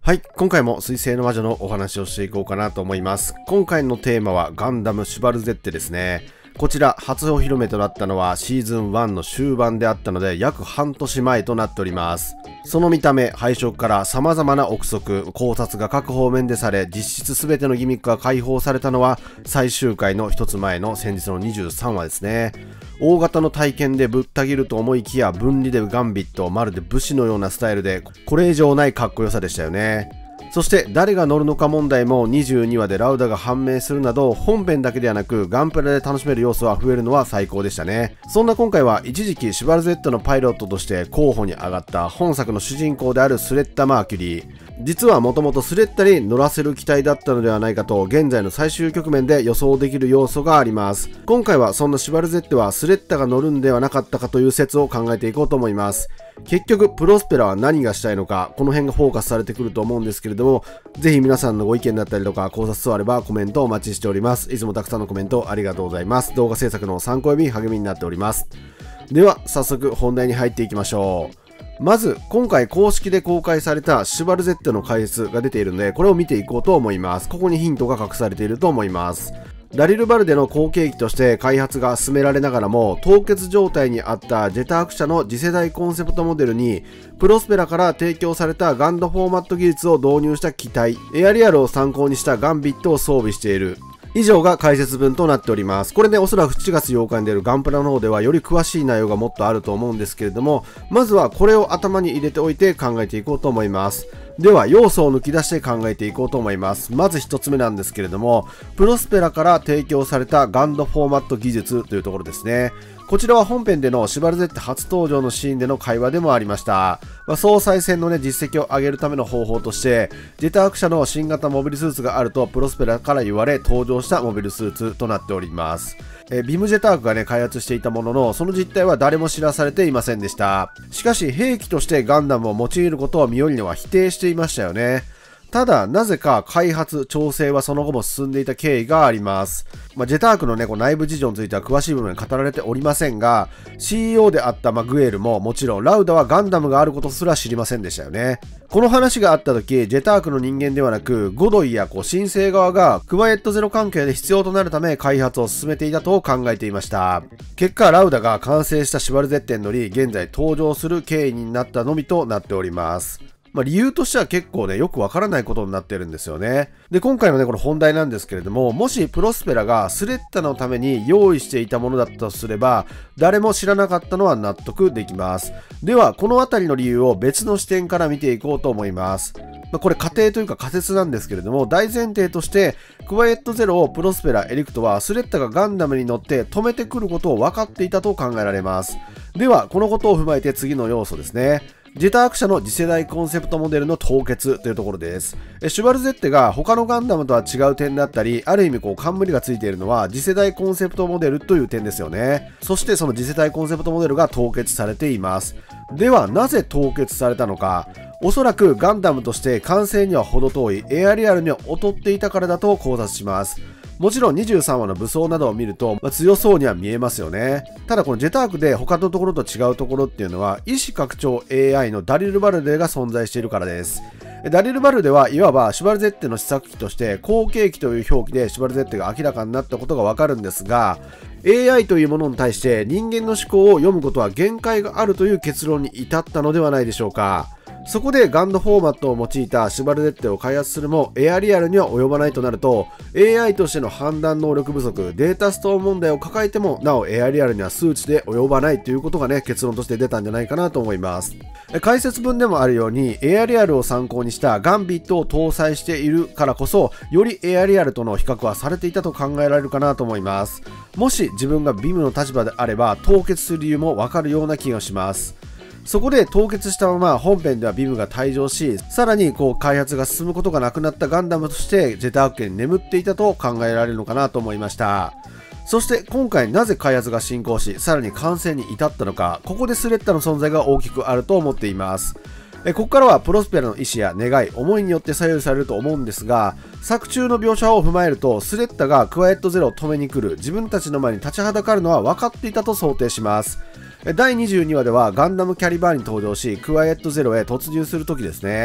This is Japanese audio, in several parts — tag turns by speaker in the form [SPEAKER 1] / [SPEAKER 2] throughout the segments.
[SPEAKER 1] はい、今回も水星の魔女のお話をしていこうかなと思います。今回のテーマはガンダムシュバルゼッテですね。こちら初お披露目となったのはシーズン1の終盤であったので約半年前となっております。その見た目、配色から様々な憶測、考察が各方面でされ、実質全てのギミックが解放されたのは最終回の一つ前の先日の23話ですね。大型の体験でぶった切ると思いきや分離でガンビット、まるで武士のようなスタイルでこれ以上ないかっこよさでしたよね。そして誰が乗るのか問題も22話でラウダが判明するなど本編だけではなくガンプラで楽しめる要素は増えるのは最高でしたね。そんな今回は一時期シュバルゼットのパイロットとして候補に上がった本作の主人公であるスレッタ・マーキュリー。実はもともとスレッタに乗らせる機体だったのではないかと現在の最終局面で予想できる要素があります。今回はそんなシュバルゼットはスレッタが乗るんではなかったかという説を考えていこうと思います。結局プロスペラは何がしたいのか、この辺がフォーカスされてくると思うんですけれども、ぜひ皆さんのご意見だったりとか考察等あればコメントをお待ちしております。いつもたくさんのコメントありがとうございます。動画制作の参考や励みになっております。では早速本題に入っていきましょう。まず今回公式で公開されたシュバルゼットの解説が出ているので、これを見ていこうと思います。ここにヒントが隠されていると思います。ダリルバルデの後継機として開発が進められながらも凍結状態にあったジェターク社の次世代コンセプトモデルにプロスペラから提供されたガンドフォーマット技術を導入した機体エアリアルを参考にしたガンビットを装備している。以上が解説文となっております。これね、おそらく7月8日に出るガンプラの方ではより詳しい内容がもっとあると思うんですけれども、まずはこれを頭に入れておいて考えていこうと思います。では要素を抜き出して考えていこうと思います。まず1つ目なんですけれども、プロスペラから提供されたガンドフォーマット技術というところですね。こちらは本編でのシュバルゼット初登場のシーンでの会話でもありました。総裁戦のね、実績を上げるための方法として、ジェターク社の新型モビルスーツがあるとプロスペラから言われ登場したモビルスーツとなっております。ビムジェタークがね、開発していたものの、その実態は誰も知らされていませんでした。しかし兵器としてガンダムを用いることをミオリネは否定していましたよね。ただ、なぜか開発、調整はその後も進んでいた経緯があります。ジェタークのね、内部事情については詳しい部分に語られておりませんが、CEO であったグエルももちろんラウダはガンダムがあることすら知りませんでしたよね。この話があった時、ジェタークの人間ではなく、ゴドイや神聖側がクワイエットゼロ関係で必要となるため開発を進めていたと考えていました。結果、ラウダが完成したシュバルゼッテに乗り、現在登場する経緯になったのみとなっております。理由としては結構ね、よくわからないことになってるんですよね。で、今回のね、この本題なんですけれども、もしプロスペラがスレッタのために用意していたものだったとすれば、誰も知らなかったのは納得できます。では、このあたりの理由を別の視点から見ていこうと思います。これ仮定というか仮説なんですけれども、大前提として、クワイエットゼロをプロスペラ、エリクトはスレッタがガンダムに乗って止めてくることを分かっていたと考えられます。では、このことを踏まえて次の要素ですね。ジェターク社の次世代コンセプトモデルの凍結というところです。シュバルゼッテが他のガンダムとは違う点だったり、ある意味冠がついているのは次世代コンセプトモデルという点ですよね。そしてその次世代コンセプトモデルが凍結されています。ではなぜ凍結されたのか。おそらくガンダムとして完成には程遠いエアリアルには劣っていたからだと考察します。もちろん23話の武装などを見ると、強そうには見えますよね。ただこのジェタークで他のところと違うところっていうのは意思拡張 AI のダリル・バルデが存在しているからです。ダリル・バルデはいわばシュバルゼッテの試作機として後継機という表記でシュバルゼッテが明らかになったことがわかるんですが、 AI というものに対して人間の思考を読むことは限界があるという結論に至ったのではないでしょうか。そこでガンドフォーマットを用いたシュバルゼッテを開発するもエアリアルには及ばないとなると AI としての判断能力不足、データストーン問題を抱えてもなおエアリアルには数値で及ばないということがね、結論として出たんじゃないかなと思います。解説文でもあるようにエアリアルを参考にしたガンビットを搭載しているからこそよりエアリアルとの比較はされていたと考えられるかなと思います。もし自分がビムの立場であれば凍結する理由もわかるような気がします。そこで凍結したまま本編ではビムが退場し、さらに開発が進むことがなくなったガンダムとしてジェターク家に眠っていたと考えられるのかなと思いました。そして今回なぜ開発が進行し、さらに完成に至ったのか、ここでスレッタの存在が大きくあると思っています。ここからはプロスペラの意思や願い、思いによって左右されると思うんですが、作中の描写を踏まえると、スレッタがクワイエットゼロを止めに来る、自分たちの前に立ちはだかるのは分かっていたと想定します。第22話ではガンダムキャリバーに登場し、クワイエットゼロへ突入する時ですね。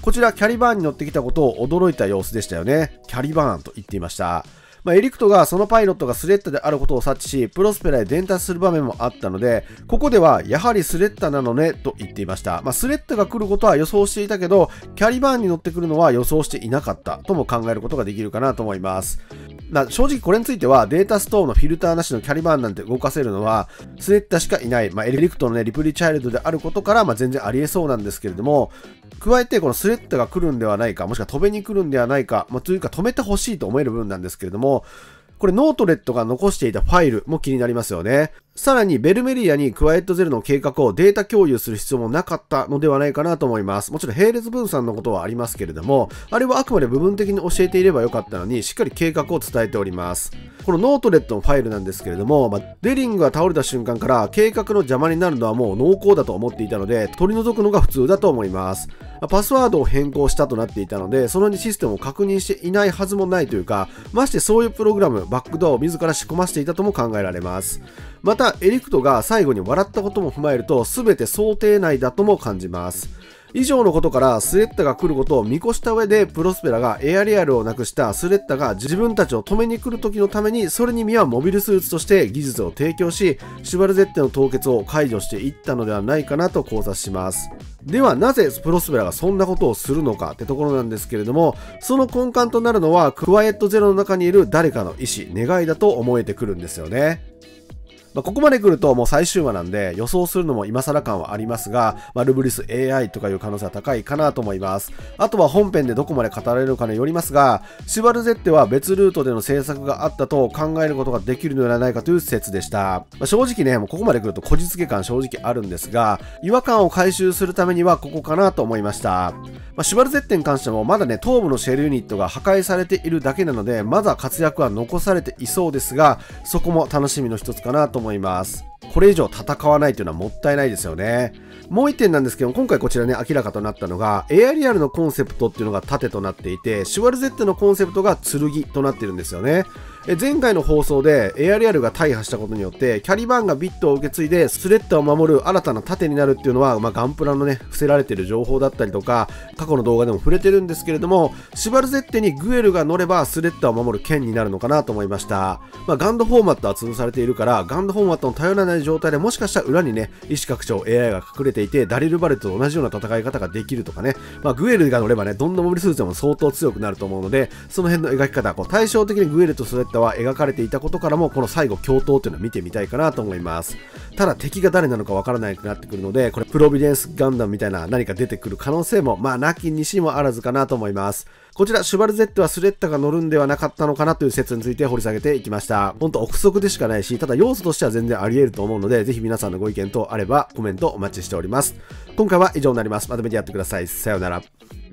[SPEAKER 1] こちらキャリバーンに乗ってきたことを驚いた様子でしたよね。キャリバーンと言っていました。エリクトがそのパイロットがスレッタであることを察知し、プロスペラへ伝達する場面もあったので、ここではやはりスレッタなのねと言っていました。スレッタが来ることは予想していたけど、キャリバーンに乗ってくるのは予想していなかったとも考えることができるかなと思います。正直これについてはデータストーンのフィルターなしのキャリバーンなんて動かせるのはスレッタしかいない、エリクトのね、リプリーチャイルドであることから、全然ありえそうなんですけれども、加えてこのスレッタが来るんではないか、もしくは飛べに来るんではないか、というか止めてほしいと思える部分なんですけれども、これノートレットが残していたファイルも気になりますよね。さらにベルメリアにクワイエットゼロの計画をデータ共有する必要もなかったのではないかなと思います。もちろん並列分散のことはありますけれども、あれはあくまで部分的に教えていればよかったのに、しっかり計画を伝えております。このノートレットのファイルなんですけれども、デリングが倒れた瞬間から計画の邪魔になるのはもう濃厚だと思っていたので、取り除くのが普通だと思います。パスワードを変更したとなっていたので、そのシステムを確認していないはずもないというか、ましてそういうプログラム、バックドアを自ら仕込ませていたとも考えられます。また、エリクトが最後に笑ったことも踏まえると、全て想定内だとも感じます。以上のことからスレッタが来ることを見越した上でプロスペラがエアリアルをなくしたスレッタが自分たちを止めに来る時のためにそれに見合うモビルスーツとして技術を提供しシュバルゼッテの凍結を解除していったのではないかなと考察します。ではなぜプロスペラがそんなことをするのかってところなんですけれども、その根幹となるのはクワイエットゼロの中にいる誰かの意思、願いだと思えてくるんですよね。ここまで来るともう最終話なんで予想するのも今更感はありますが、ルブリス AI とかいう可能性は高いかなと思います。あとは本編でどこまで語られるかによりますが、シュバルゼッテは別ルートでの制作があったと考えることができるのではないかという説でした。正直ね、もうここまで来るとこじつけ感正直あるんですが、違和感を回収するためにはここかなと思いました。シュバルゼッテに関してもまだね、東部のシェルユニットが破壊されているだけなので、まだ活躍は残されていそうですが、そこも楽しみの一つかなと思います。これ以上戦わないというのはもったいないですよね。もう一点なんですけど、今回こちらね、明らかとなったのが、エアリアルのコンセプトっていうのが盾となっていて、シュバルゼッテのコンセプトが剣となっているんですよね。前回の放送でエアリアルが大破したことによってキャリバーンがビットを受け継いでスレッタを守る新たな盾になるっていうのは、ガンプラのね伏せられている情報だったりとか過去の動画でも触れてるんですけれども、シュバルゼッテにグエルが乗ればスレッタを守る剣になるのかなと思いました。ガンドフォーマットは潰されているからガンドフォーマットの頼らない状態でもしかしたら裏にね意思拡張 AI が隠れていてダリルバレットと同じような戦い方ができるとかね、グエルが乗ればねどんなモビルスーツでも相当強くなると思うので、その辺の描き方、対照的にグエルとスレッタは描かれていたことからもこの最後共闘というのを見てみたいかなと思います。ただ敵が誰なのかわからないくなってくるので、これプロビデンスガンダムみたいな何か出てくる可能性もなきにしもあらずかなと思います。こちらシュバルゼッテはスレッタが乗るんではなかったのかなという説について掘り下げていきました。ほんと憶測でしかないし、ただ要素としては全然あり得ると思うので、ぜひ皆さんのご意見等あればコメントお待ちしております。今回は以上になります。まとめてやってください。さようなら。